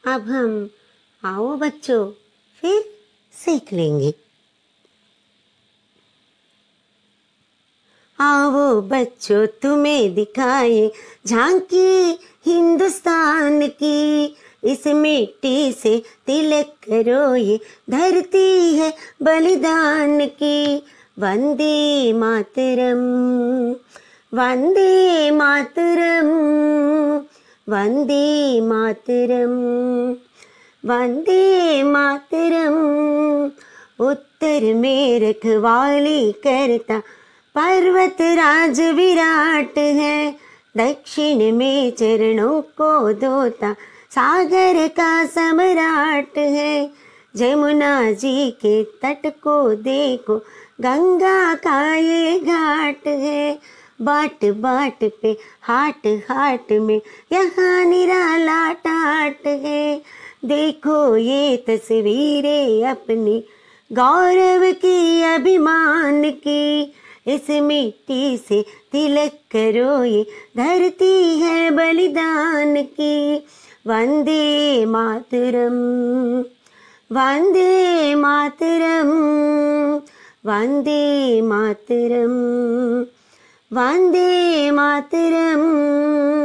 अब हम आओ बच्चों फिर सीख लेंगे। आओ बच्चों तुम्हें दिखाए झांकी हिंदुस्तान की, इस मिट्टी से तिलक करो ये धरती है बलिदान की। वंदे मातरम, वंदे मातरम, वंदे मातरम, वंदे मातरम। उत्तर में रखवाली करता पर्वत राज विराट है, दक्षिण में चरणों को धोता सागर का सम्राट है। जमुना जी के तट को देखो गंगा का ये घाट है, बाट बाट पे हाट हाट में यहाँ निराला टाट है। देखो ये तस्वीरें अपनी गौरव की अभिमान की, इस मिट्टी से तिलक करो ये धरती है बलिदान की। वंदे मातरम, वंदे मातरम, वंदे मातरम, वंदे मातरम।